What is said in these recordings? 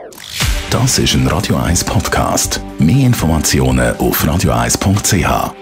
Das ist ein Radio 1 Podcast. Mehr Informationen auf radio1.ch.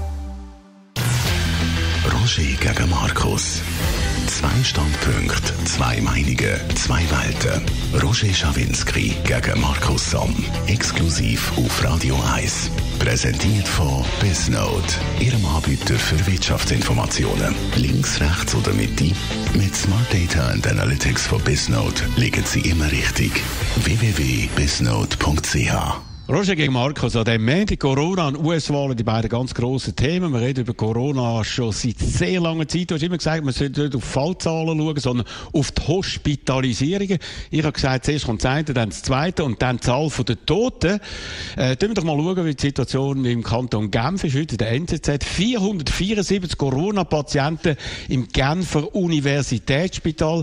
Roger gegen Markus. 2 Standpunkte, 2 Meinungen, 2 Welten. Roger Schawinski gegen Markus Somm. Exklusiv auf Radio 1. Präsentiert von Bisnote, Ihrem Anbieter für Wirtschaftsinformationen. Links, rechts oder Mitte? Mit Smart Data and Analytics von Bisnote liegen Sie immer richtig. www.bisnote.ch. Roger gegen Markus, an dem Montag Corona und US-Wahlen, die beiden ganz grossen Themen. Wir reden über Corona schon seit sehr langer Zeit. Du hast immer gesagt, man sollte nicht auf Fallzahlen schauen, sondern auf die Hospitalisierungen. Ich habe gesagt, zuerst kommt das eine, dann das zweite und dann die Zahl der Toten. Schauen wir doch mal schauen, wie die Situation im Kanton Genf ist. Heute in der NZZ 474 Corona-Patienten im Genfer Universitätsspital,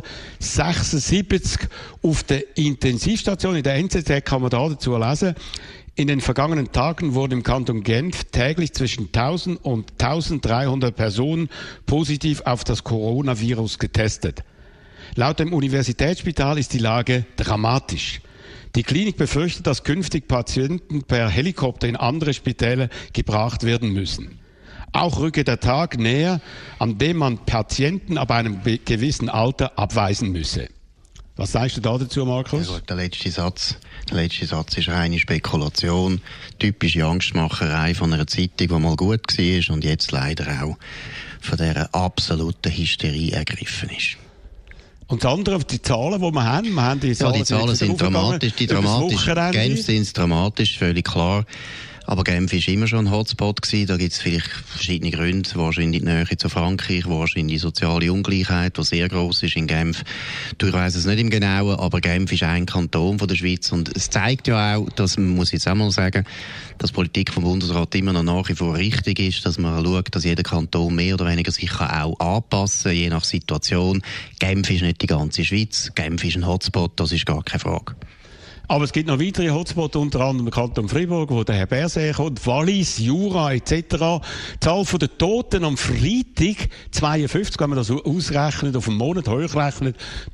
76 auf der Intensivstation. In der NZZ kann man da dazu lesen: in den vergangenen Tagen wurden im Kanton Genf täglich zwischen 1000 und 1300 Personen positiv auf das Coronavirus getestet. Laut dem Universitätsspital ist die Lage dramatisch. Die Klinik befürchtet, dass künftig Patienten per Helikopter in andere Spitäler gebracht werden müssen. Auch rücke der Tag näher, an dem man Patienten ab einem gewissen Alter abweisen müsse. Was sagst du da dazu, Markus? Ja, der letzte Satz ist reine Spekulation, typische Angstmacherei von einer Zeitung, die mal gut war und jetzt leider auch von dieser absoluten Hysterie ergriffen ist. Und das andere, die Zahlen, die wir haben die Zahlen sind dramatisch. Genf sind dramatisch, völlig klar. Aber Genf war immer schon ein Hotspot gewesen. Da gibt es vielleicht verschiedene Gründe. Wahrscheinlich die Nähe zu Frankreich, wahrscheinlich die soziale Ungleichheit, die sehr gross ist in Genf. Ich weiss es nicht im Genauen, aber Genf ist ein Kanton von der Schweiz. Und es zeigt ja auch, dass man muss jetzt auch mal sagen, dass die Politik vom Bundesrat immer noch nach wie vor richtig ist, dass man schaut, dass jeder Kanton mehr oder weniger sich auch anpassen kann, je nach Situation. Genf ist nicht die ganze Schweiz. Genf ist ein Hotspot, das ist gar keine Frage. Aber es gibt noch weitere Hotspots, unter anderem im Kanton Fribourg, wo der Herr Berset kommt, Wallis, Jura etc. Die Zahl der Toten am Freitag, 52, wenn man das ausrechnet, auf einen Monat hochrechnet,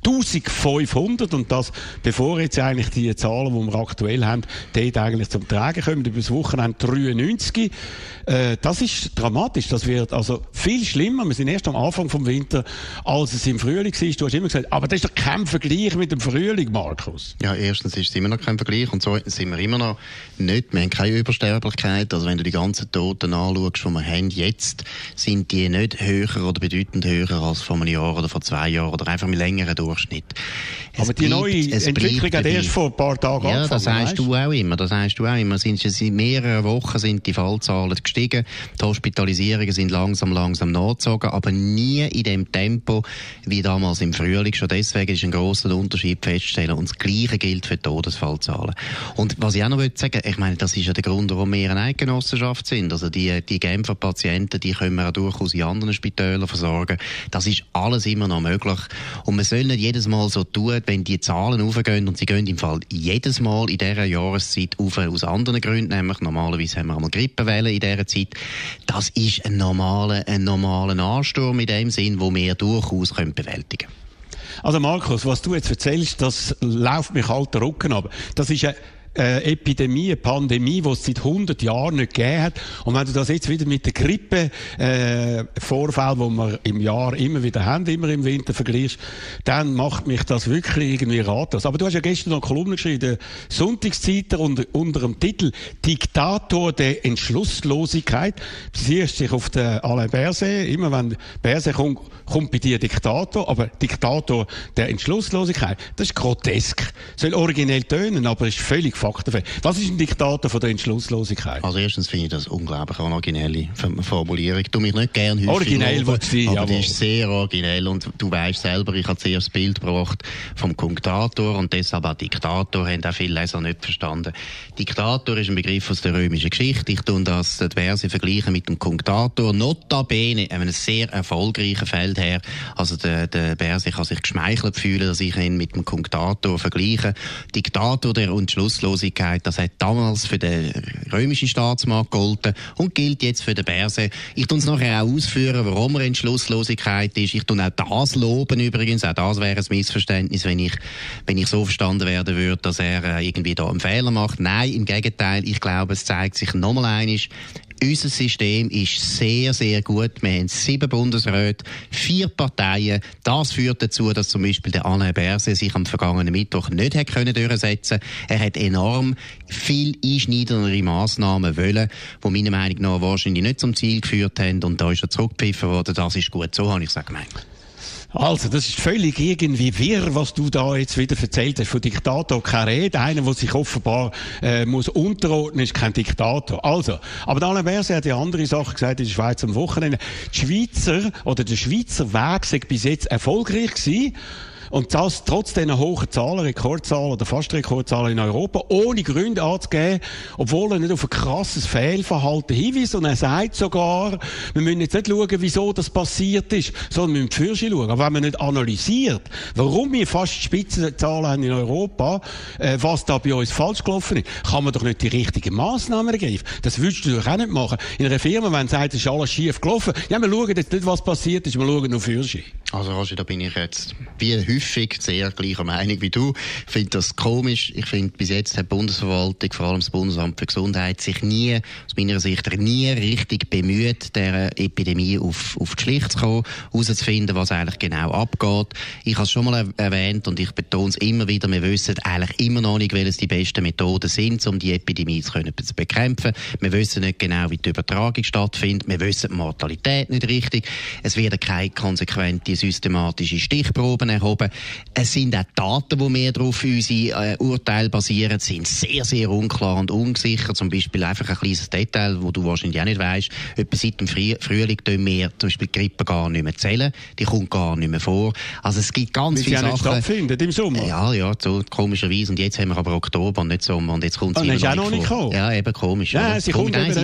1500, und das, bevor jetzt eigentlich die Zahlen, die wir aktuell haben, dort eigentlich zum Tragen kommen, über das Wochenende 93. Das ist dramatisch, das wird also viel schlimmer. Wir sind erst am Anfang vom Winter, als es im Frühling war. Du hast immer gesagt, aber das ist doch kein Vergleich mit dem Frühling, Markus. Ja, erstens ist es immer noch kein Vergleich und zweitens sind wir immer noch nicht, wir haben keine Übersterblichkeit. Also wenn du die ganzen Toten anschaust, die wir haben jetzt, sind die nicht höher oder bedeutend höher als vor einem Jahr oder vor 2 Jahren oder einfach im längeren Durchschnitt. Aber die neue Entwicklung hat erst vor ein paar Tagen angefangen. Ja, das sagst du auch immer. Seit mehreren Wochen sind die Fallzahlen gestiegen, die Hospitalisierungen sind langsam nachgezogen, aber nie in dem Tempo wie damals im Frühling. Schon deswegen ist ein grosser Unterschied festzustellen. Und das Gleiche gilt für die Todesfallzahlen. Und was ich auch noch sagen will, ich meine, das ist ja der Grund, warum wir eine Eidgenossenschaft sind. Also die Genfer Patienten, die können wir auch durchaus in anderen Spitälern versorgen. Das ist alles immer noch möglich. Und wir sollen nicht jedes Mal so tun, wenn die Zahlen aufgehen, und sie gehen im Fall jedes Mal in dieser Jahreszeit auf, aus anderen Gründen, nämlich normalerweise haben wir einmal Grippewellen in dieser Zeit. Das ist ein normaler Ansturm in dem Sinn, wo wir durchaus bewältigen können. Also Markus, was du jetzt erzählst, das läuft mich halt der Rücken ab. Das ist eine Epidemie, eine Pandemie, die es seit 100 Jahren nicht gegeben hat. Und wenn du das jetzt wieder mit der Grippe Vorfall, die wir im Jahr immer wieder haben, immer im Winter vergleichst, dann macht mich das wirklich irgendwie ratlos. Aber du hast ja gestern noch eine Kolumne geschrieben, der Sonntagszeitung unter dem Titel «Diktator der Entschlusslosigkeit». Du siehst dich auf den Alain Berset, immer wenn Berset kommt bei dir Diktator, aber Diktator der Entschlusslosigkeit, das ist grotesk. Soll originell tönen, aber ist völlig faktenfrei. Was ist ein Diktator von der Entschlusslosigkeit? Also erstens finde ich das unglaublich eine originelle Formulierung. Ich tue mich nicht gerne häufig originell, aber die ist sehr originell und du weißt selber, ich habe zuerst das Bild gebracht vom Kunktator und deshalb auch Diktator, haben auch viele Leser nicht verstanden. Diktator ist ein Begriff aus der römischen Geschichte. Ich tue das diverse vergleichen mit dem Kunktator. Notabene einem sehr erfolgreichen Feldherr. Also der Berset kann sich geschmeichelt fühlen, dass ich ihn mit dem Kunktator vergleiche. Diktator der Entschlusslosigkeit Entschlusslosigkeit. Das hat damals für den römischen Staatsmann gegolten und gilt jetzt für den Berse. Ich tue es nachher auch ausführen, warum er Entschlusslosigkeit ist. Ich tue auch das loben übrigens. Auch das wäre ein Missverständnis, wenn ich so verstanden werden würde, dass er irgendwie da einen Fehler macht. Nein, im Gegenteil. Ich glaube, es zeigt sich nochmal einmal, unser System ist sehr, sehr gut. Wir haben 7 Bundesräte, 4 Parteien. Das führt dazu, dass zum Beispiel der Alain Berset sich am vergangenen Mittwoch nicht hat durchsetzen können. Er hat enorm viel einschneidendere Massnahmen wollen, die meiner Meinung nach wahrscheinlich nicht zum Ziel geführt haben. Und da ist er zurückgepfiffen worden. Das ist gut. So habe ich es gemeint. Also, das ist völlig irgendwie wirr, was du da jetzt wieder erzählt hast. Von Diktator keine Rede. Einer, der sich offenbar muss unterordnen, ist kein Diktator. Also, aber Alain Berset hat ja andere Sachen gesagt in der Schweiz am Wochenende. Der Schweizer Weg sei bis jetzt erfolgreich gewesen. Und das trotz diesen hohen Zahlen, Rekordzahlen oder fast Rekordzahlen in Europa, ohne Gründe anzugeben, obwohl er nicht auf ein krasses Fehlverhalten hinweist. Und er sagt sogar, wir müssen jetzt nicht schauen, wieso das passiert ist, sondern wir müssen für sich schauen. Aber wenn man nicht analysiert, warum wir fast Spitzenzahlen haben in Europa, was da bei uns falsch gelaufen ist, kann man doch nicht die richtigen Massnahmen ergreifen. Das würdest du doch auch nicht machen. In einer Firma, wenn man sagt, es ist alles schief gelaufen, ja, wir schauen jetzt nicht, was passiert ist, wir schauen nur für sich. Also Roger, da bin ich jetzt wie häufig sehr gleicher Meinung wie du. Ich finde das komisch. Ich finde, bis jetzt hat die Bundesverwaltung, vor allem das Bundesamt für Gesundheit, sich aus meiner Sicht nie richtig bemüht, der Epidemie auf die Schliche zu kommen, herauszufinden, was eigentlich genau abgeht. Ich habe es schon mal erwähnt und ich betone es immer wieder, wir wissen eigentlich immer noch nicht, welches die besten Methoden sind, um die Epidemie zu bekämpfen. Wir wissen nicht genau, wie die Übertragung stattfindet. Wir wissen die Mortalität nicht richtig. Es werden keine konsequente, systematische Stichproben erhoben. Es sind auch Daten, die mehr darauf unsere Urteile basieren, sind sehr, sehr unklar und unsicher. Zum Beispiel einfach ein kleines Detail, das du wahrscheinlich auch nicht weißt. Etwa seit dem Frühling tun wir zum Beispiel die Grippe gar nicht mehr zählen. Die kommt gar nicht mehr vor. Also es gibt ganz viele Sachen. Die stattfindet im Sommer. Ja, so komischerweise. Und jetzt haben wir aber Oktober und nicht Sommer. Und jetzt kommt sie wieder noch nicht vor. Ja, eben komisch. Ja, sie kommt Nein,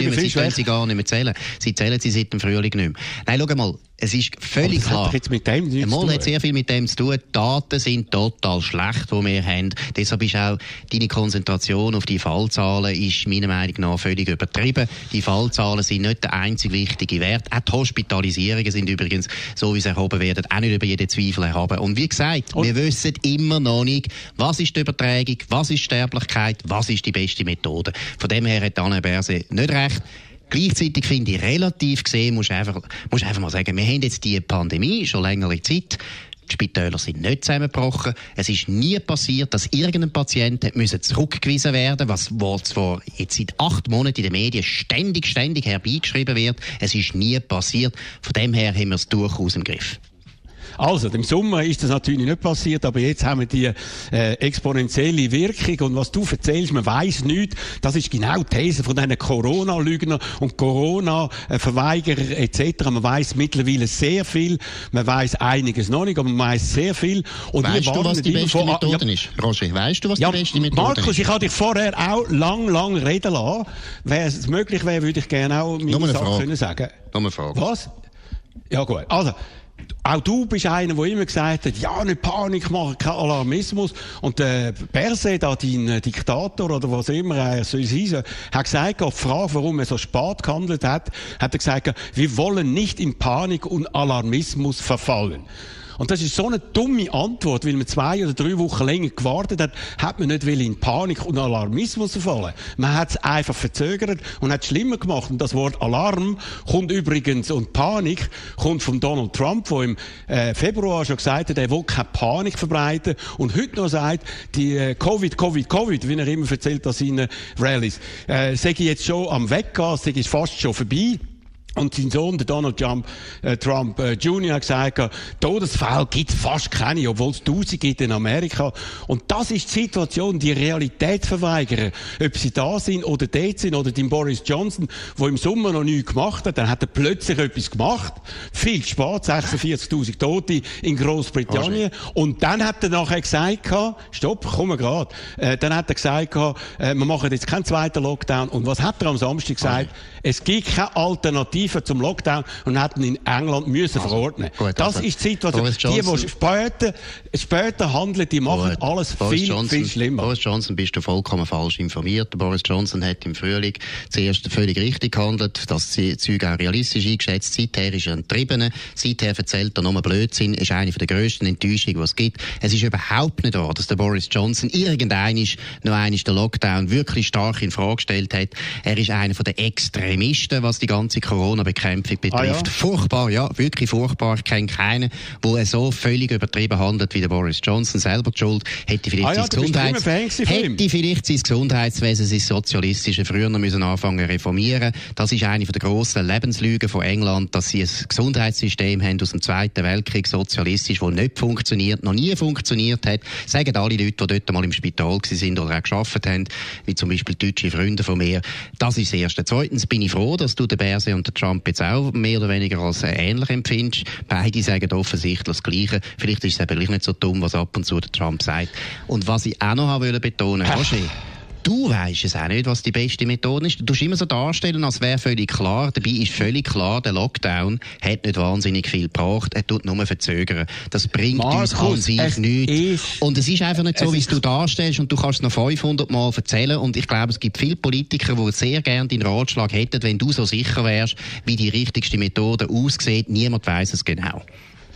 sie gar nicht mehr zählen. Sie zählen sie seit dem Frühling nicht mehr. Nein, schau mal. Es ist völlig klar. Hat jetzt mit dem nichts zu tun. Hat sehr viel mit dem zu tun. Die Daten sind total schlecht, die wir haben. Deshalb ist auch deine Konzentration auf die Fallzahlen ist meiner Meinung nach völlig übertrieben. Die Fallzahlen sind nicht der einzige wichtige Wert. Auch die Hospitalisierungen sind übrigens, so wie sie erhoben werden, auch nicht über jeden Zweifel erhoben. Und wie gesagt, wir wissen immer noch nicht, was ist die Übertragung, was ist die Sterblichkeit, was ist die beste Methode. Von dem her hat Alain Berset nicht recht. Gleichzeitig finde ich, relativ gesehen, muss einfach mal sagen, wir haben jetzt die Pandemie schon längere Zeit. Die Spitäler sind nicht zusammengebrochen. Es ist nie passiert, dass irgendein Patient zurückgewiesen werden musste, was zwar jetzt seit 8 Monaten in den Medien ständig herbeigeschrieben wird. Es ist nie passiert. Von dem her haben wir es durchaus im Griff. Also, im Sommer ist das natürlich nicht passiert, aber jetzt haben wir die exponentielle Wirkung. Und was du erzählst, man weiss nichts, das ist genau die These von diesen Corona-Lügnern und Corona-Verweigerer etc. Man weiss mittlerweile sehr viel, man weiss einiges noch nicht, aber man weiss sehr viel. Und weißt du, was die beste Methode ist? Roger, weißt du, was die beste Methode ist? Markus, ich habe dich vorher auch lang reden lassen. Wenn es möglich wäre, würde ich gerne auch meine Sache sagen. Nur eine Frage. Was? Ja gut, also... Auch du bist einer, der immer gesagt hat, ja, nicht Panik machen, kein Alarmismus. Und der Berset, dein Diktator oder was immer er soll sein, hat gesagt, auf die Frage, warum er so spät gehandelt hat er gesagt, wir wollen nicht in Panik und Alarmismus verfallen. Und das ist so eine dumme Antwort, weil man 2 oder 3 Wochen länger gewartet hat man nicht in Panik und Alarmismus verfallen. Man hat es einfach verzögert und hat es schlimmer gemacht. Und das Wort Alarm kommt übrigens, und Panik kommt von Donald Trump, der im Februar schon gesagt hat, er will keine Panik verbreiten und heute noch sagt, die Covid, wie er immer erzählt an seinen Rallyes, sei jetzt schon am Weggehen, sei es fast schon vorbei. Und sein Sohn, der Donald Trump Jr. hat gesagt, Todesfälle gibt es fast keine, obwohl es 1000 gibt in Amerika. Und das ist die Situation, die Realitätsverweigerer, ob sie da sind oder dort sind, oder den Boris Johnson, der im Sommer noch nichts gemacht hat, dann hat er plötzlich etwas gemacht, viel spät, 46'000 Tote in Großbritannien. Und dann hat er nachher gesagt, stopp, kommen gerade, dann hat er gesagt, wir machen jetzt keinen zweiten Lockdown. Und was hat er am Samstag gesagt? Es gibt keine Alternative massiver zum Lockdown und hätten in England müssen verordnen. Gut, das ist die Situation. Die später handeln, die machen alles viel schlimmer. Boris Johnson bist du vollkommen falsch informiert. Boris Johnson hat im Frühling zuerst völlig richtig gehandelt, dass die Züge auch realistisch eingeschätzt. Seither ist er ein Triebener. Seither erzählt er nur Blödsinn. Ist eine der grössten Enttäuschungen, die es gibt. Es ist überhaupt nicht wahr, dass der Boris Johnson noch einmal den Lockdown wirklich stark in Frage gestellt hat. Er ist einer der Extremisten, was die ganze Corona-Bekämpfung betrifft. Furchtbar, ja, wirklich furchtbar. Ich kenne keinen, der so völlig übertrieben handelt wie der Boris Johnson. Selber die Schuld. Hätte vielleicht sein Gesundheitswesen, sein sozialistische früher noch anfangen zu reformieren. Das ist eine der grossen Lebenslügen von England, dass sie ein Gesundheitssystem haben aus dem Zweiten Weltkrieg, sozialistisch, das nicht funktioniert, noch nie funktioniert hat. Sagen alle Leute, die dort mal im Spital sind oder auch gearbeitet haben, wie zum Beispiel deutsche Freunde von mir. Das ist das Erste. Zweitens bin ich froh, dass du den Berse und den Trump jetzt auch mehr oder weniger als ähnlich empfindest. Beide sagen offensichtlich das Gleiche. Vielleicht ist es eben nicht so dumm, was ab und zu der Trump sagt. Und was ich auch noch betonen wollte, Roger, du weisst es auch nicht, was die beste Methode ist. Du tust immer so darstellen, als wäre völlig klar. Dabei ist völlig klar, der Lockdown hat nicht wahnsinnig viel gebracht. Er tut nur verzögern. Das bringt uns an sich nichts. Und es ist einfach nicht so, wie es du darstellst. Und du kannst es noch 500 Mal erzählen. Und ich glaube, es gibt viele Politiker, die sehr gerne deinen Ratschlag hätten, wenn du so sicher wärst, wie die richtigste Methode aussieht. Niemand weiss es genau.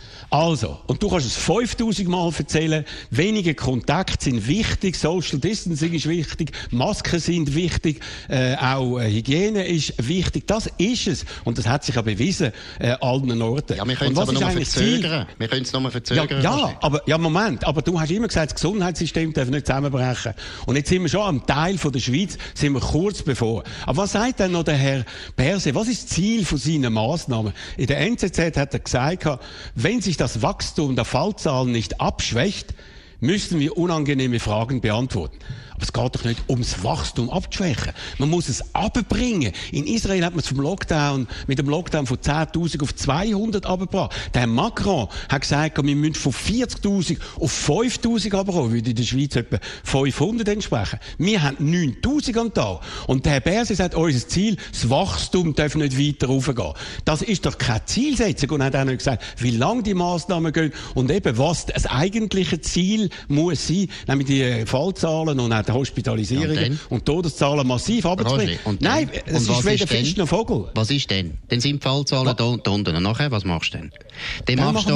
Also, und du kannst es 5000 Mal erzählen, wenige Kontakte sind wichtig, Social Distancing ist wichtig, Masken sind wichtig, auch Hygiene ist wichtig, das ist es. Und das hat sich ja bewiesen, allen Orten. Ja, wir können es aber nur verzögern. Wir können es nur verzögern. Moment, aber du hast immer gesagt, das Gesundheitssystem darf nicht zusammenbrechen. Und jetzt sind wir schon am Teil von der Schweiz, sind wir kurz bevor. Aber was sagt denn noch der Herr Berse? Was ist das Ziel von seinen Massnahmen? In der NZZ hat er gesagt, wenn sich das Wachstum der Fallzahlen nicht abschwächt, müssen wir unangenehme Fragen beantworten. Aber es geht doch nicht ums Wachstum abzuschwächen. Man muss es abbringen. In Israel hat man es mit dem Lockdown von 10.000 auf 200 abgebracht. Der Herr Macron hat gesagt, wir müssen von 40.000 auf 5.000 abgebracht, würde in der Schweiz etwa 500 entsprechen. Wir haben 9.000 am Tag. Und der Herr Berse sagt, unser Ziel, das Wachstum darf nicht weiter raufgehen. Das ist doch keine Zielsetzung. Und er hat auch nicht gesagt, wie lange die Massnahmen gehen und eben was das eigentliche Ziel muss sein, nämlich die Fallzahlen und auch die Hospitalisierungen und Todeszahlen massiv runterzubringen. Nein, es ist weder Fisch noch Vogel. Was ist denn? Dann sind die Fallzahlen da unten. Und nachher, was machst du denn? Dann musst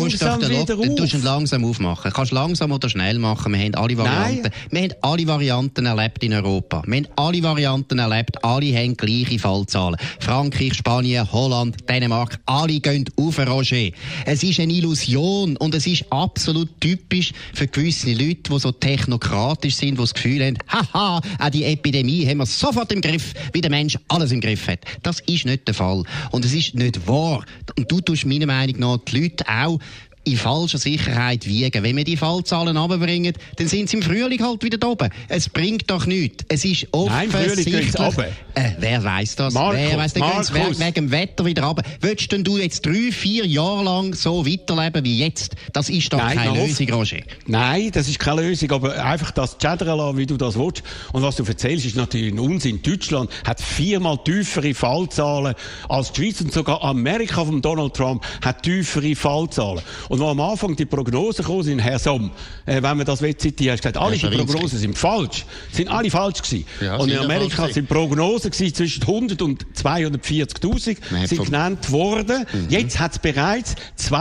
du langsam aufmachen. Kannst langsam oder schnell machen. Wir haben alle Varianten. Wir haben alle Varianten erlebt in Europa. Wir haben alle Varianten erlebt. Alle haben gleiche Fallzahlen. Frankreich, Spanien, Holland, Dänemark. Alle gehen auf, Roger. Es ist eine Illusion und es ist absolut typisch für gewisse Leute, die so technokratisch sind, die das Gefühl haben, haha, auch die Epidemie haben wir sofort im Griff, wie der Mensch alles im Griff hat. Das ist nicht der Fall. Und es ist nicht wahr. Und du tust meiner Meinung nach die Leute auch in falscher Sicherheit wiegen. Wenn wir die Fallzahlen runterbringen, dann sind sie im Frühling halt wieder da oben. Es bringt doch nichts. Es ist offensichtlich... wer weiss das? Wer weiss, wegen dem Wetter wieder runter. Willst denn du jetzt 3-4 Jahre lang so weiterleben wie jetzt? Das ist doch keine Lösung, Roger. Nein, das ist keine Lösung, aber einfach das schädern lassen, wie du das willst. Und was du erzählst, ist natürlich ein Unsinn. Deutschland hat 4-mal tiefere Fallzahlen als die Schweiz und sogar Amerika von Donald Trump hat tiefere Fallzahlen. Und wo am Anfang die Prognosen gekommen sind, Herr Somm, wenn man das zitieren, hast du gesagt, alle die Prognosen sind falsch. Sind alle falsch gewesen. Ja, und in Amerika sind Prognosen gewesen, zwischen 100 und 240.000 sind genannt worden. Jetzt hat es bereits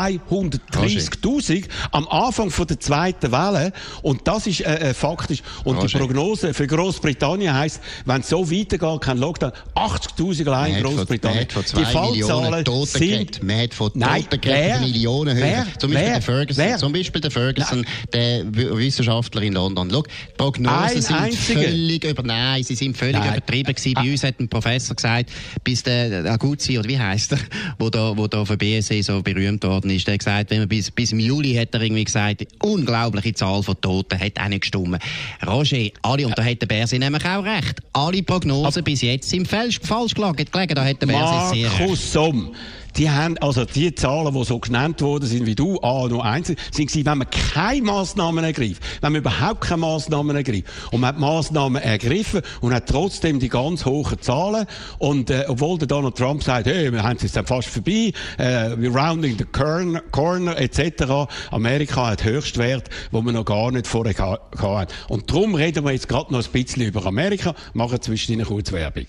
230.000 am Anfang von der zweiten Welle. Und das ist faktisch. Und die Prognose für Großbritannien heisst, wenn es so weitergeht, kein Lockdown, 80.000 allein in Großbritannien. Die Fallzahlen sind... Man hat von Toten Millionen höher. Zum Beispiel der Ferguson, der Wissenschaftler in London. Schau, die Prognosen sind völlig übertrieben gewesen. Bei uns hat ein Professor gesagt, bis der Aguzzi, oder wie heisst er, wo da für BSE so berühmt worden ist, der hat gesagt, wenn man bis im Juli, hat er irgendwie gesagt, unglaubliche Zahl von Toten, hat auch nicht gestimmt. Roger, alle, und da hat der Berse nämlich auch recht, alle Prognosen bis jetzt sind falsch gelegen, da hat der Berse sehr recht. Markus Somm, die haben, also die Zahlen, die so genannt worden sind wie du, nur eins, sind gewesen, wenn man keine Massnahmen ergreift, wenn man überhaupt keine Massnahmen ergreift. Und man hat Massnahmen ergriffen und hat trotzdem die ganz hohen Zahlen. Und obwohl der Donald Trump sagt, hey, wir haben es jetzt dann fast vorbei, we're rounding the corner etc. Amerika hat Höchstwert, wo wir noch gar nicht vorher hatten. Und darum reden wir jetzt gerade noch ein bisschen über Amerika, machen zwischen kurz Werbung.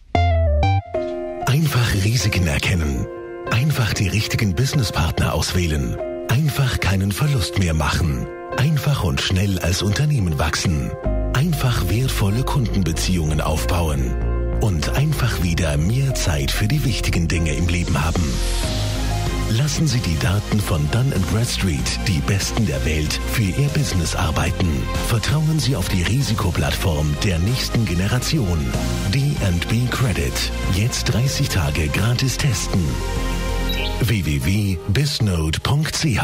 Einfach Risiken erkennen. Einfach die richtigen Businesspartner auswählen. Einfach keinen Verlust mehr machen. Einfach und schnell als Unternehmen wachsen. Einfach wertvolle Kundenbeziehungen aufbauen. Und einfach wieder mehr Zeit für die wichtigen Dinge im Leben haben. Lassen Sie die Daten von Dun & Bradstreet, die Besten der Welt, für Ihr Business arbeiten. Vertrauen Sie auf die Risikoplattform der nächsten Generation. D&B Credit. Jetzt 30 Tage gratis testen. www.bisnode.ch.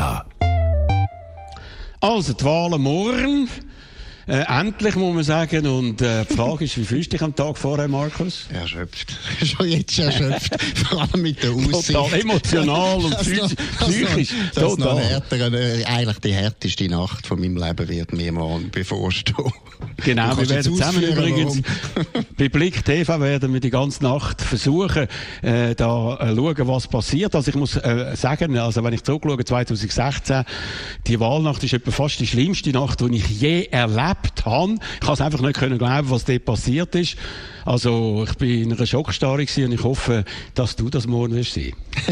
Also, die Wahlen morgen. Endlich, muss man sagen. Und die Frage ist, wie fühlst du dich am Tag vorher, Markus? Erschöpft. Schon jetzt erschöpft. Vor allem mit der Aussicht. Total emotional und psychisch. Das noch eigentlich die härteste Nacht von meinem Leben wird mir morgen bevorstehen. Genau, wir werden zusammen übrigens bei Blick TV werden wir die ganze Nacht versuchen, da schauen, was passiert. Also ich muss sagen, also wenn ich zurückschaue, 2016, die Wahlnacht ist etwa fast die schlimmste Nacht, die ich je erlebt habe. Ich kann es einfach nicht glauben, was dort passiert ist. Also ich bin in einer Schockstarre gewesen und ich hoffe, dass du das morgen wirst sein.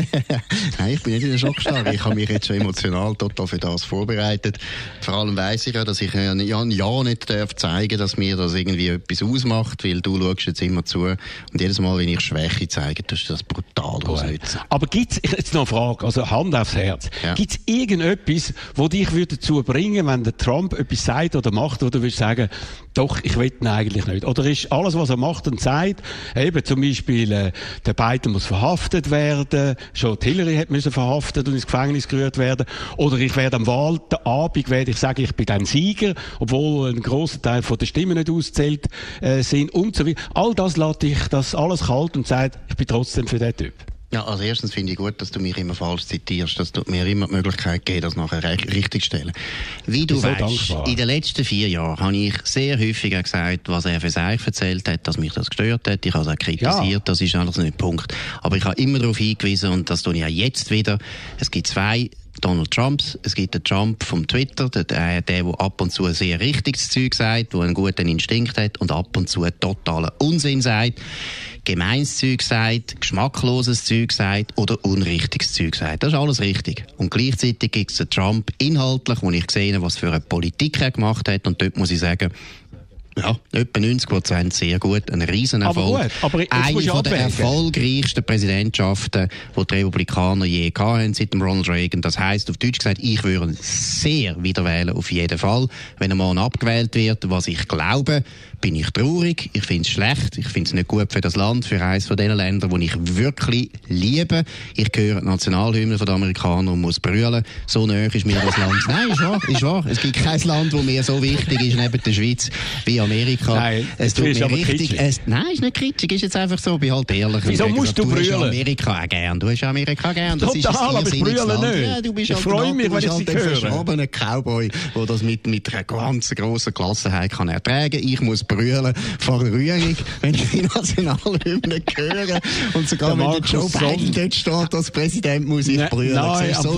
Nein, ich bin nicht in einer Schockstarre. Ich habe mich jetzt schon emotional total für das vorbereitet. Vor allem weiss ich ja, dass ich ja nicht zeigen darf, dass mir das irgendwie etwas ausmacht, weil du schaust jetzt immer zu und jedes Mal, wenn ich Schwäche zeige, das ist das brutal ausnutzen. Aber gibt's, jetzt noch eine Frage, also Hand aufs Herz, gibt's irgendetwas, wo dich dazu bringen, wenn der Trump etwas sagt oder macht, wo du würdest sagen, doch, ich will ihn eigentlich nicht? Oder ist alles, was er macht und sagt, eben zum Beispiel, der Biden muss verhaftet werden, schon die Hillary hat müssen verhaftet und ins Gefängnis gerührt werden, oder ich werde am Wahlabend ich sage, ich bin dann Sieger, obwohl ein grosser Teil von der Stimmen nicht auszählt sind und so weiter. All das lässt dich das alles kalt und sagt, ich bin trotzdem für den Typ. Ja, also erstens finde ich gut, dass du mich immer falsch zitierst. Das tut mir immer die Möglichkeit geben, das nachher richtig zu stellen. Wie du weißt, in den letzten 4 Jahren habe ich sehr häufig gesagt, was er für sich erzählt hat, dass mich das gestört hat. Ich habe es auch kritisiert, das ist alles nicht der Punkt. Aber ich habe immer darauf hingewiesen, und das tue ich auch jetzt wieder, es gibt 2 Donald Trumps. Es gibt den Trump vom Twitter, der ab und zu sehr richtiges Zeug sagt, der einen guten Instinkt hat und ab und zu totalen Unsinn sagt, gemeines Zeug sagt, geschmackloses Zeug sagt oder unrichtiges Zeug sagt. Das ist alles richtig. Und gleichzeitig gibt es den Trump inhaltlich, wo ich gesehen habe, was für eine Politik er gemacht hat, und dort muss ich sagen, ja, etwa 90% sehr gut, ein Riesenerfolg. Aber eine der erfolgreichsten Präsidentschaften, die die Republikaner je hatten seit dem Ronald Reagan. Das heisst, auf Deutsch gesagt, ich würde ihn sehr wieder wählen, auf jeden Fall. Wenn er morgen abgewählt wird, was ich glaube, bin ich traurig. Ich finde es schlecht. Ich finde es nicht gut für das Land, für eines von den Ländern, die ich wirklich liebe. Ich höre die Nationalhymne der Amerikaner und muss brüllen. So nahe ist mir das Land. Nein, ist wahr. Es gibt kein Land, das mir so wichtig ist neben der Schweiz wie Amerika. Nein, es tut mir richtig. Nein, ist nicht kritisch. Ist jetzt einfach so. Bin halt ehrlich. Wieso musst du brüllen? Du hast Amerika auch gern. Du hast Amerika gern. Das total, aber ich brülle nicht. Ja, du bist ich freue mich, wenn ich sie höre. Ein Cowboy, der das mit einer ganz grossen Gelassenheit kann ertragen. Ich muss brüllen vor Rührung, wenn ich die Nationalhymne höre. Und sogar wenn der Joe Biden dort steht als Präsident, muss ich brüllen. Nein, so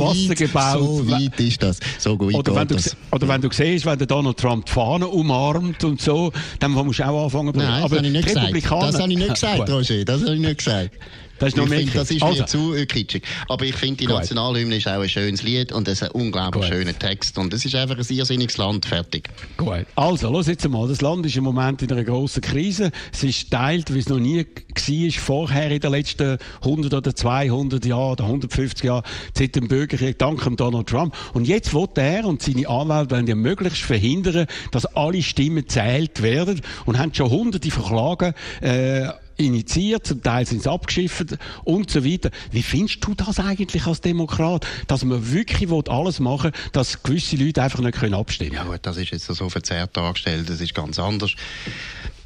weit ist das. So gut oder wenn du siehst, wenn der Donald Trump die Fahne umarmt und so, dann musst du auch anfangen zu brüllen. Nein, das habe ich nicht gesagt. Das habe ich nicht gesagt, Roger. Das habe ich nicht gesagt. Das ist, das ist mir zu kitschig. Aber ich finde, die Nationalhymne ist auch ein schönes Lied und es ist ein unglaublich schöner Text. Und es ist einfach ein irrsinniges Land. Fertig. Gut. Also, los jetzt mal. Das Land ist im Moment in einer grossen Krise. Es ist geteilt, wie es noch nie war vorher in den letzten 100 oder 200 Jahren oder 150 Jahren seit dem Bürgerkrieg, dank Donald Trump. Und jetzt will er und seine Anwälte wollen ja möglichst verhindern, dass alle Stimmen gezählt werden und haben schon hunderte Verklagen initiiert, zum Teil sind sie abgeschifft und so weiter. Wie findest du das eigentlich als Demokrat, dass man wirklich alles machen will, dass gewisse Leute einfach nicht abstimmen können? Ja gut, das ist jetzt so verzerrt dargestellt, das ist ganz anders.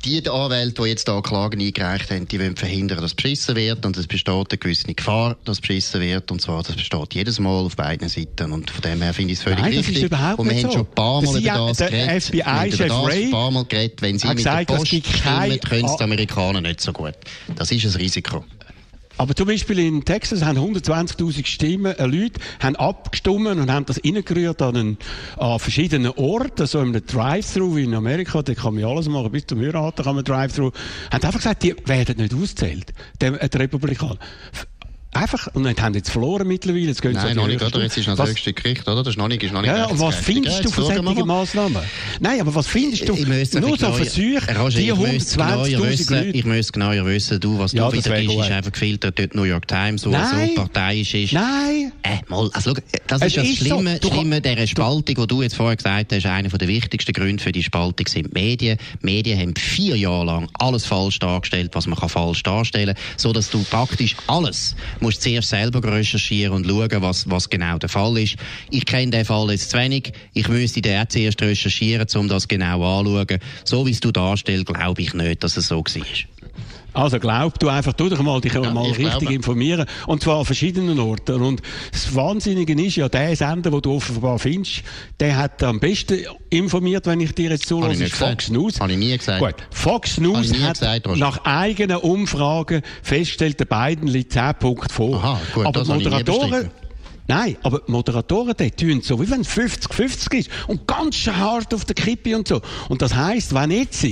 Die Anwälte, die jetzt da Klagen eingereicht haben, die wollen verhindern, dass beschissen wird. Und es besteht eine gewisse Gefahr, dass beschissen wird. Und zwar, das besteht jedes Mal auf beiden Seiten. Und von dem her finde ich es völlig richtig. Das ist überhaupt und wir nicht haben so. schon ein paar Mal über das geredet. Der FBI-Chef Ray ein paar Mal geredet. Wenn sie mit der Post stimmen, können es die Amerikaner nicht so gut. Das ist ein Risiko. Aber zum Beispiel in Texas haben 120'000 Stimmen, Leute haben abgestimmt und haben das reingerührt an verschiedenen Orten, so in einem Drive-Thru wie in Amerika, da kann man alles machen, bis zum Heiraten kann man Drive-Thru. Haben einfach gesagt, die werden nicht ausgezählt, die Republikaner. Einfach, und dann haben jetzt verloren mittlerweile. Jetzt gehen Nein, noch nicht, oder? Jetzt ist noch das höchste Gericht, oder? Das ist noch nicht ja, und was findest du von solchen Massnahmen? Nein, aber was findest du? Nur so Versuche, die 120'000 Leute. Ich müsste genauer wissen, was du wieder bist, ist einfach gefiltert dort New York Times, wo so parteiisch ist. Nein! Also, das ist das Schlimme dieser Spaltung, die du jetzt vorher gesagt hast. Einer der wichtigsten Gründe für die Spaltung sind die Medien. Die Medien haben 4 Jahre lang alles falsch dargestellt, was man falsch darstellen kann, so dass du praktisch alles musst zuerst selber recherchieren und schauen, was genau der Fall ist. Ich kenne den Fall jetzt zu wenig. Ich müsste den auch zuerst recherchieren, um das genau anzuschauen. So wie es du darstellst, glaube ich nicht, dass es so war. Also glaub du einfach, dich mal richtig informieren. Und zwar an verschiedenen Orten. Und das Wahnsinnige ist ja, der Sender, den du offenbar findest, der hat am besten informiert, wenn ich dir jetzt zulasse, ist Fox News. Habe ich nie gesagt. Gut. Fox News hat nach eigenen Umfragen festgestellt, der Biden liegt 10 Punkte vor. Aha, gut, aber das Moderatoren, nein, aber die Moderatoren, die tun so, wie wenn es 50-50 ist. Und ganz schön hart auf der Kippe und so. Und das heisst, wenn jetzt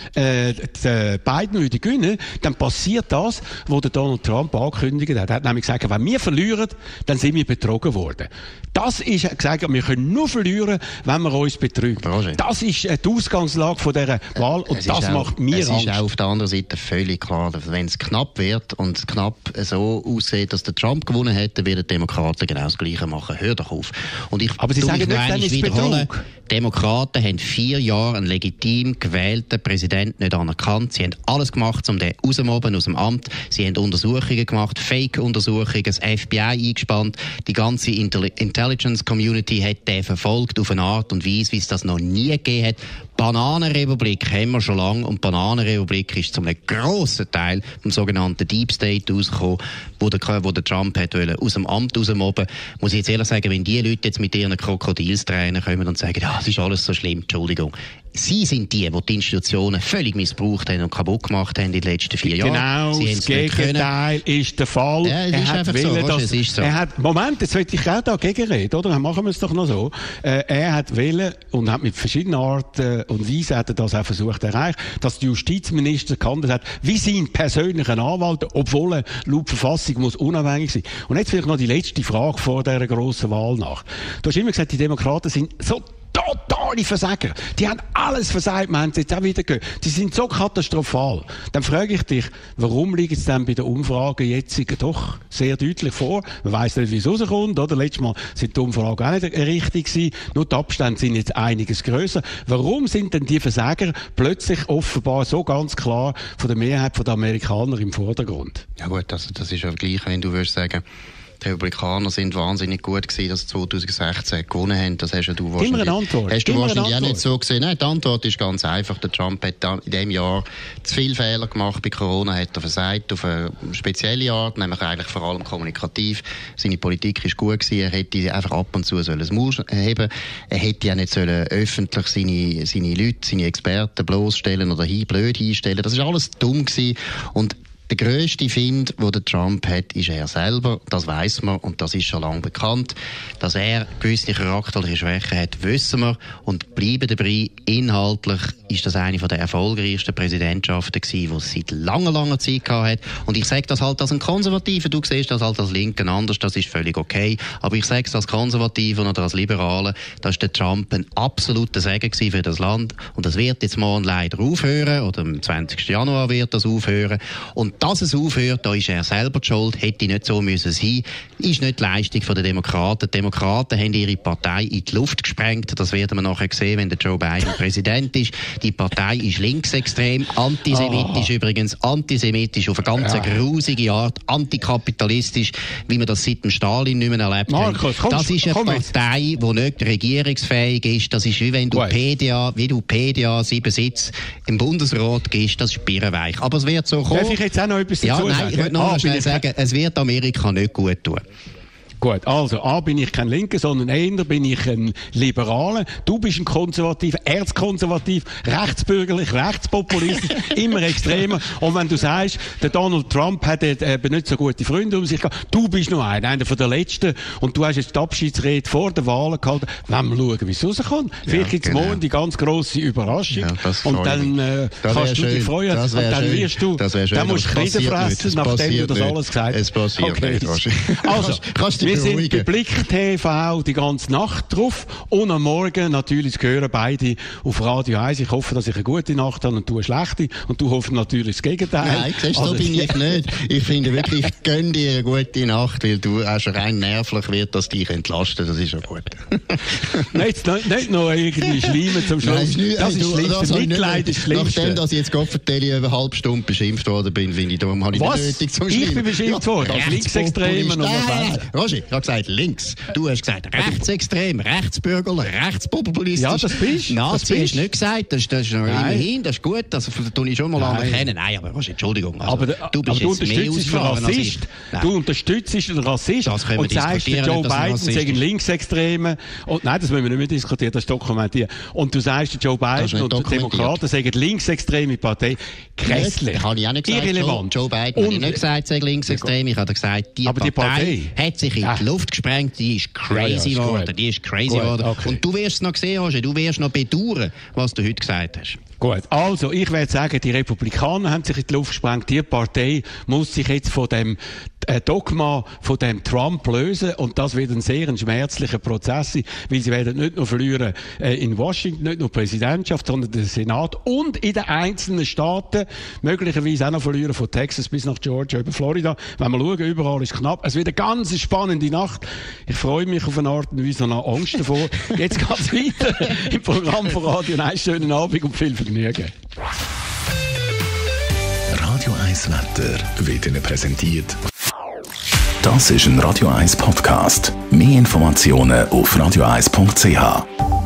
Biden würde gewinnen, dann passiert das, was der Donald Trump angekündigt hat. Er hat nämlich gesagt, wenn wir verlieren, dann sind wir betrogen worden. Das ist gesagt, wir können nur verlieren, wenn wir uns betrügen. Roger. Das ist die Ausgangslage von dieser Wahl und das macht mir Angst. Es ist auch auf der anderen Seite völlig klar, dass wenn es knapp wird und es knapp so aussieht, dass der Trump gewonnen hätte, werden die Demokraten genau das Gleiche machen. Hör doch auf. Aber sie sagen nicht, dann ist Betrug. Demokraten haben 4 Jahre einen legitim gewählten Präsidenten nicht anerkannt. Sie haben alles gemacht, um den rauszumobben aus dem Amt. Sie haben Untersuchungen gemacht, Fake-Untersuchungen, das FBI eingespannt. Die ganze Intelligence-Community hat den verfolgt auf eine Art und Weise, wie es das noch nie gegeben hat. Bananenrepublik haben wir schon lange und Bananenrepublik ist zum grossen Teil vom sogenannten Deep State ausgekommen, wo der Trump hat aus dem Amt rausmobben. Muss ich jetzt ehrlich sagen, wenn die Leute jetzt mit ihren Krokodilstränen kommen und sagen, ja, es ist alles so schlimm, Entschuldigung. Sie sind die Institutionen völlig missbraucht haben und kaputt gemacht haben in den letzten 4 Jahren. Genau, das Gegenteil ist der Fall. Ja, es ist einfach so. Es ist so. Moment, jetzt will ich auch dagegen reden, oder? Dann machen wir es doch noch so. Er hat wollen und hat mit verschiedenen Arten und Weisen hat er das auch versucht zu erreichen, dass die Justizminister gehandelt hat, wie sein persönlicher Anwalt, obwohl er laut Verfassung muss unabhängig sein. Und jetzt vielleicht noch die letzte Frage vor dieser grossen Wahl nach. Du hast immer gesagt, die Demokraten sind so totale Versager. Die haben alles versagt, wir haben es jetzt auch wieder gehört. Die sind so katastrophal. Dann frage ich dich, warum liegen sie dann bei der Umfrage jetzt doch sehr deutlich vor? Man weiss nicht, wie es rauskommt, oder? Letztes Mal sind die Umfragen auch nicht richtig gewesen. Nur die Abstände sind jetzt einiges grösser. Warum sind denn die Versager plötzlich offenbar so ganz klar von der Mehrheit der Amerikaner im Vordergrund? Ja gut, das ist ja gleich, wenn du würdest sagen, die Republikaner sind wahnsinnig gut gewesen, dass sie 2016 gewonnen haben. Das hast du wahrscheinlich, auch nicht so gesehen. Nein, die Antwort ist ganz einfach. Der Trump hat in diesem Jahr zu viele Fehler gemacht. Bei Corona hat er versagt auf eine spezielle Art, nämlich eigentlich vor allem kommunikativ. Seine Politik ist gut gewesen. Er hätte einfach ab und zu das Maul heben. Er hätte ja nicht sollen öffentlich seine Leute, seine Experten bloßstellen oder blöd hinstellen. Das ist alles dumm gewesen. Und der grösste Find, den der Trump hat, ist er selber. Das weiss man und das ist schon lange bekannt. Dass er gewisse charakterliche Schwächen hat, wissen wir und bleiben dabei. Inhaltlich ist das eine der erfolgreichsten Präsidentschaften gewesen, die es seit langer Zeit gehabt hat. Und ich sage das halt als ein Konservativer. Du siehst das halt als Linken anders, das ist völlig okay. Aber ich sage es als Konservativer oder als Liberaler, das ist der Trump ein absoluter Segen gewesen für das Land. Und das wird jetzt morgen leider aufhören, oder am 20. Januar wird das aufhören. Und Und dass es aufhört, da ist er selber die Schuld, hätte nicht so müssen sein, ist nicht die Leistung der Demokraten. Die Demokraten haben ihre Partei in die Luft gesprengt. Das werden wir nachher sehen, wenn der Joe Biden Präsident ist. Die Partei ist linksextrem, antisemitisch übrigens, antisemitisch auf eine ganz grusige Art, antikapitalistisch, wie man das seit dem Stalin nicht mehr erlebt hat. Das ist eine Partei, die nicht regierungsfähig ist. Das ist wie wenn du PDA 7 Sitze im Bundesrat gibst, das ist birrenweich. Aber es wird so kommen. Darf ich jetzt auch noch etwas dazu sagen? Ich wollte noch schnell sagen, es wird Amerika nicht gut tun. Gut, also A bin ich kein Linker, sondern eher bin ich ein Liberaler. Du bist ein Konservativ, erzkonservativ, rechtsbürgerlich, rechtspopulistisch, immer extremer. Und wenn du sagst, der Donald Trump hat eben nicht so gute Freunde um sich gehabt, du bist noch einer von der Letzten und du hast jetzt die Abschiedsrede vor der Wahl gehalten. Wenn wir schauen, wie es rauskommt. Vielleicht gibt es morgen die ganz grosse Überraschung. Und dann kannst du dich freuen. Und dann wirst du, dann musst du Frieden fressen, nachdem du das alles gesagt hast. Es passiert nicht. Also, wir sind bei Blick TV die ganze Nacht drauf und am Morgen natürlich hören beide auf Radio 1. Ich hoffe, dass ich eine gute Nacht habe und du eine schlechte und du hoffst natürlich das Gegenteil. Nein, siehst, so bin ich nicht. Ich finde wirklich, gönn dir eine gute Nacht, weil du auch schon rein nervlich wird, dass dich entlasten. Das ist ja gut. nicht noch irgendwie schleimen zum Schluss. Nein, das ist schlimm. Mitleid ist schlimm. Nachdem, dass ich jetzt Gottverdeli eine halbe Stunde beschimpft worden bin, finde ich, darum habe ich nicht nötig zum Schleimen. Ich bin beschimpft worden als Linksextremen. Roger, ich habe gesagt links. Du hast gesagt rechtsextrem, rechtsbürgerlich, rechtspopulistisch. Ja, das bist du. Nazi hast du nicht gesagt. Das ist noch immerhin, das ist gut. Das tue ich schon mal anerkennen. Nein, aber Roger, Entschuldigung. Also, aber du bist aber jetzt mehr ausgefahren als ich. Du unterstützt einen Rassist und sagst, der Joe Biden sei ein Linksextremer. Nein, das müssen wir nicht mehr diskutieren, das ist dokumentiert. Und du sagst, der Joe Biden und die Demokraten sagen linksextreme Partei. Grässlich. Habe ich auch nicht gesagt. Irrelevant. Joe Biden habe ich nicht gesagt, sei linksextrem. Ich habe gesagt, die Partei hat sich in die Luft gesprengt, die ist crazy geworden. Die ist crazy geworden. Okay. Und du wirst es noch sehen, Roger, du wirst noch bedauern, was du heute gesagt hast. Gut, also ich werde sagen, die Republikaner haben sich in die Luft gesprengt. Die Partei muss sich jetzt von dem Dogma von dem Trump lösen und das wird ein sehr schmerzlicher Prozess sein, weil sie werden nicht nur verlieren in Washington, nicht nur die Präsidentschaft, sondern den Senat und in den einzelnen Staaten, möglicherweise auch noch verlieren von Texas bis nach Georgia über Florida. Wenn wir schauen, überall ist knapp. Es wird eine ganz spannende Nacht. Ich freue mich auf eine Art und Weise, noch Angst davor. Jetzt geht es weiter im Programm von Radio 1. Schönen Abend und viel Vergnügen. Radio 1 Wetter wird Ihnen präsentiert. Das ist ein Radio 1 Podcast. Mehr Informationen auf radio1.ch.